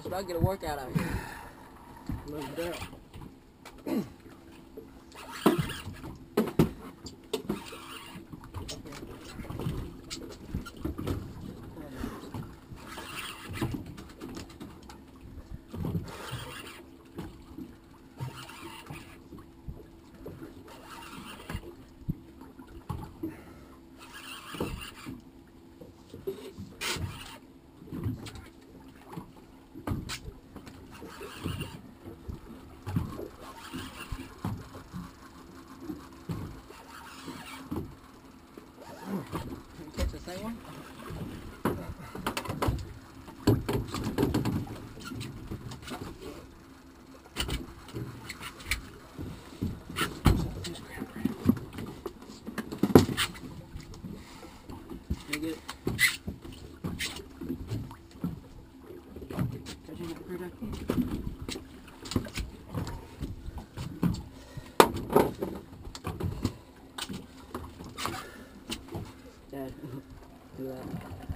what I get a workout out here. No doubt. Catch the same one? Can you get it? Catch it right there. Dad, do that.